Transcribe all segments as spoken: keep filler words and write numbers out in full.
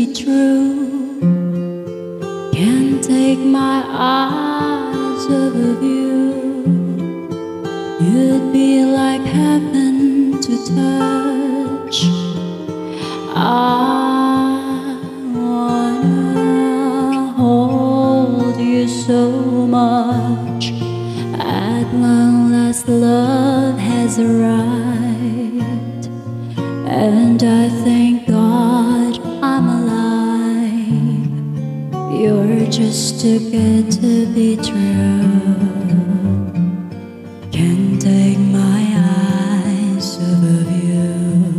true. Can't take my eyes off of you. You'd be like heaven to touch. I wanna hold you so much. At long last love has arrived, and I thank God I'm alive. You're just too good to be true. Can't take my eyes off of you.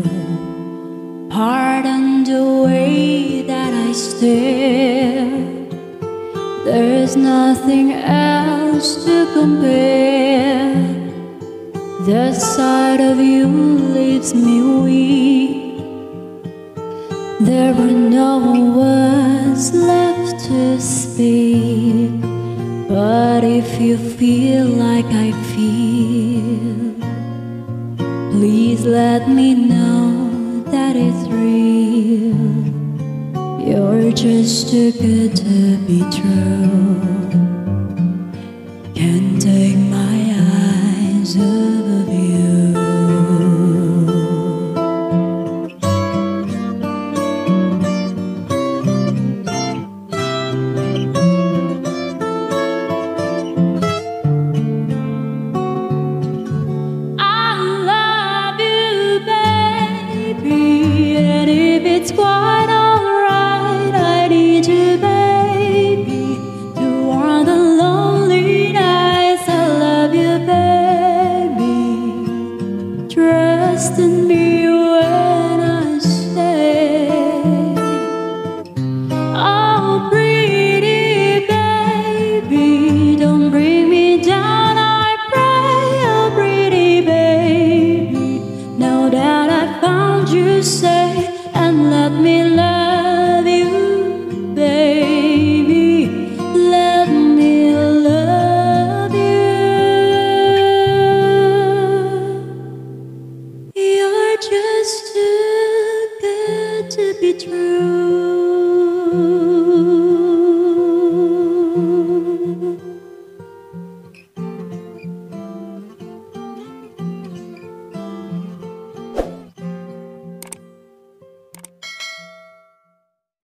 Pardon the way that I stare. There's nothing else to compare. The sight of you leaves me weak. There were no words left to speak. But if you feel like I feel, please let me know that it's real. You're just too good to be true. Can't take